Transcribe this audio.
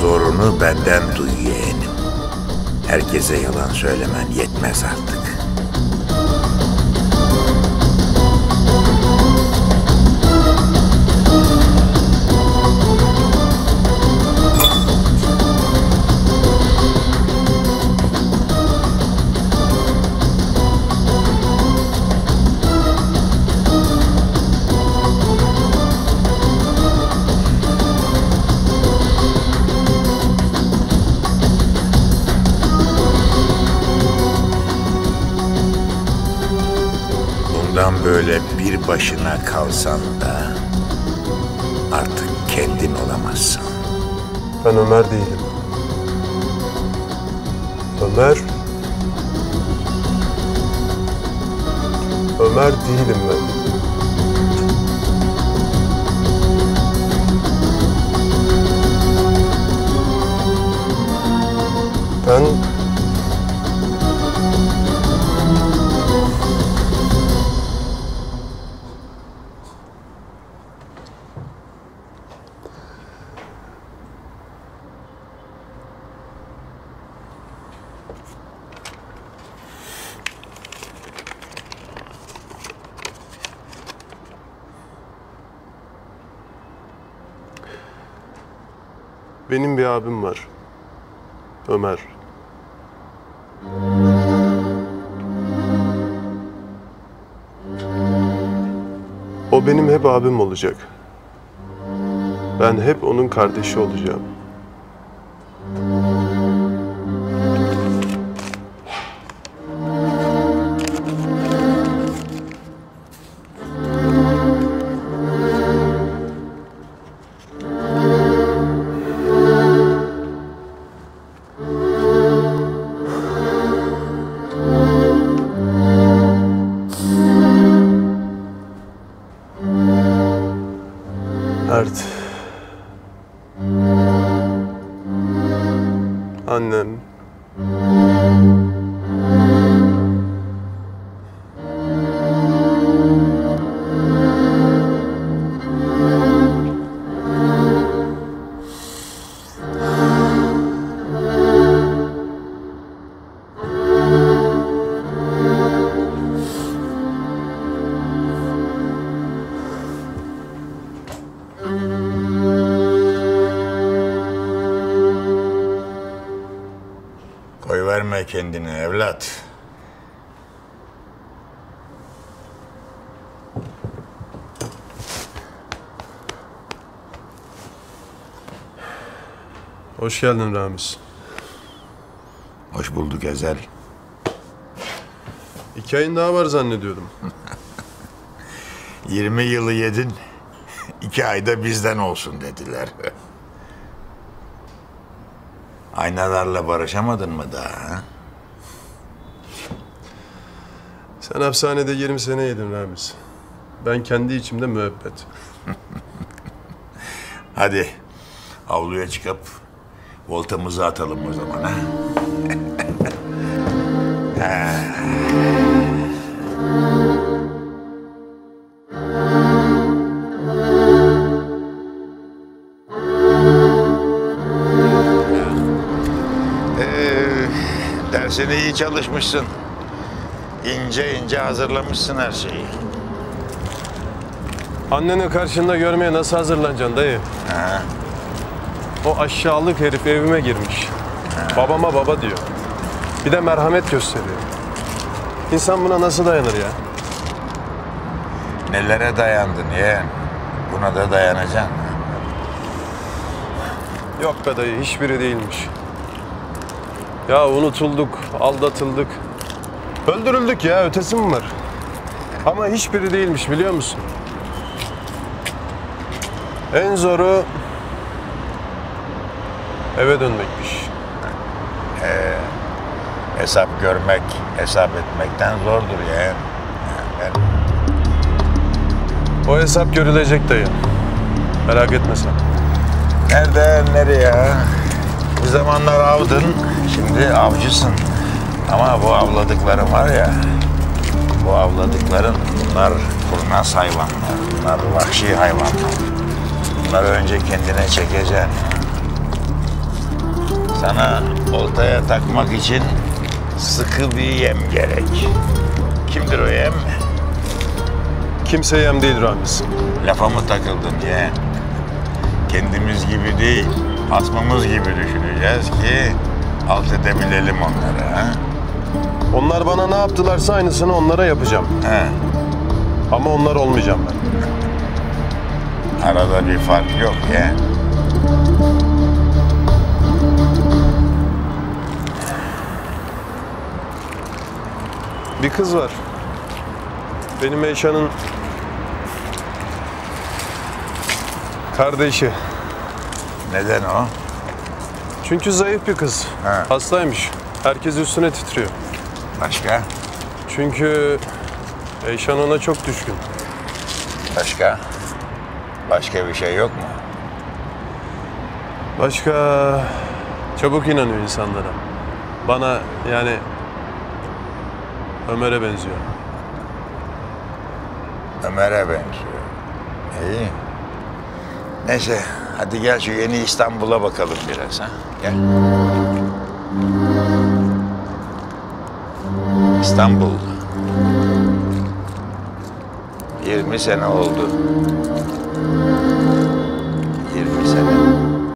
zorunu benden duy yeğenim. Herkese yalan söylemen yetmez artık. Bundan böyle bir başına kalsan da artık kendin olamazsın. Ben Ömer değilim. Ömer değilim ben. Ben... Benim bir abim var. Ömer. O benim hep abim olacak. Ben hep onun kardeşi olacağım. Mert. Annem. Koyverme kendini evlat. Hoş geldin Ramiz. Hoş bulduk Ezel. 2 ayın daha var zannediyordum. 20 yılı yedin, 2 ayda bizden olsun dediler. Aynalarla barışamadın mı daha? Ha? Sen hapishanede 20 sene yedin Ramiz. Ben kendi içimde müebbet. Hadi avluya çıkıp voltamızı atalım o zaman ha. Dersine iyi çalışmışsın. İnce ince hazırlamışsın her şeyi. Anneni karşında görmeye nasıl hazırlanacaksın dayı? Ha. O aşağılık herif evime girmiş. Ha. Babama baba diyor. Bir de merhamet gösteriyor. İnsan buna nasıl dayanır ya? Nelere dayandın yeğen? Buna da dayanacaksın. Yok be dayı, hiçbiri değilmiş. Ya unutulduk, aldatıldık. Öldürüldük ya, ötesi mi var? Ama hiçbiri değilmiş biliyor musun? En zoru eve dönmekmiş. Hesap görmek, hesap etmekten zordur yeğen. O hesap görülecek dayı. Merak etme sen. Nereden nereye? Bir zamanlar avdın, şimdi avcısın. Ama bu avladıkların var ya, bu avladıkların bunlar kurnaz hayvanlar, bunlar vahşi hayvanlar. Bunları önce kendine çekeceksin. Sana oltaya takmak için sıkı bir yem gerek. Kimdir o yem? Kimse yem değil Ramiz. Lafa mı takıldın yeğen? Kendimiz gibi değil, asmamız gibi düşüneceğiz ki alt edebilelim onları. Ha? Onlar bana ne yaptılarsa aynısını onlara yapacağım. He. Ama onlar olmayacağım ben. Arada bir fark yok yeğen. Bir kız var. Benim Eyşan'ın kardeşi. Neden o? Çünkü zayıf bir kız. Ha. Hastaymış. Herkes üstüne titriyor. Başka? Çünkü Eyşan ona çok düşkün. Başka? Başka bir şey yok mu? Başka çabuk inanıyor insanlara. Bana yani Ömer'e benziyor. Ömer'e benziyor. İyi. Neyse, hadi gel şu yeni İstanbul'a bakalım biraz ha. Gel. İstanbul. 20 sene oldu. 20 sene.